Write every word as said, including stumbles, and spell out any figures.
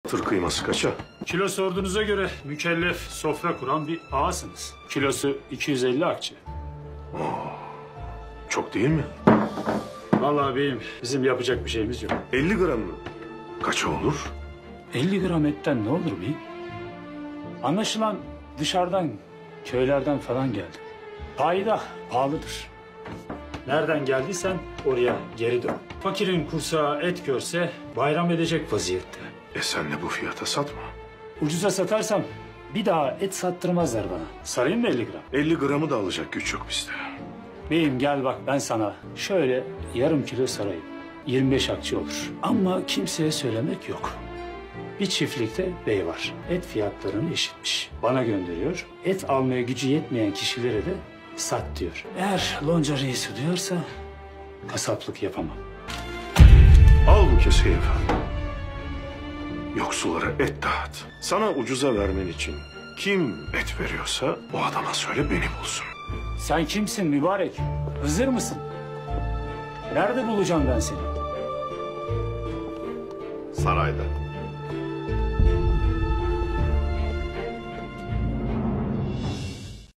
Tır kıyması kaça? Kilo sorduğunuza göre mükellef sofra kuran bir ağasınız. Kilosu iki yüz elli akçe. Çok değil mi? Vallahi beyim bizim yapacak bir şeyimiz yok. elli gram mı? Kaça olur? elli gram etten ne olur beyim? Anlaşılan dışarıdan, köylerden falan geldi. Payda pahalıdır. Nereden geldiysen oraya geri dön. Fakirin kursağı et görse bayram edecek vaziyette. E sen de bu fiyata satma. Ucuza satarsam bir daha et sattırmazlar bana. Sarayım mı elli gram? elli gramı da alacak güç yok bizde. Beyim gel bak ben sana şöyle yarım kilo sarayım. yirmi beş akçe olur. Ama kimseye söylemek yok. Bir çiftlikte bey var. Et fiyatlarını eşitmiş. Bana gönderiyor. Et almaya gücü yetmeyen kişilere de sat diyor. Eğer lonca reisi diyorsa kasaplık yapamam. Al bu keseyi efendim. Yoksullara et dağıt. Sana ucuza vermen için kim et veriyorsa o adama söyle beni bulsun. Sen kimsin mübarek? Hızır mısın? Nerede bulacağım ben seni? Sarayda.